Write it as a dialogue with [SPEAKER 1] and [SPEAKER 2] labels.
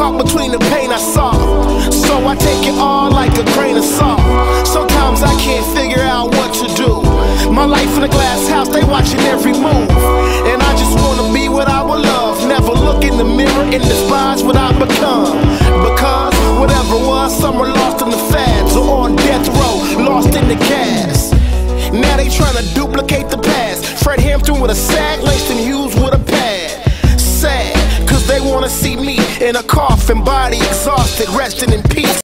[SPEAKER 1] caught between the pain I saw, so I take it all like a grain of salt. Sometimes I can't figure out what to do. My life in a glass house, they watching every move, and I just wanna be what I would love. Never look in the mirror and despise what I become, because whatever was, some are lost in the fads or on death row, lost in the gas. Now they tryna duplicate the past. Fred Hampton with a sag, Langston Hughes with a pad. Sad, cause they wanna see me in a coffin, body exhausted, resting in peace.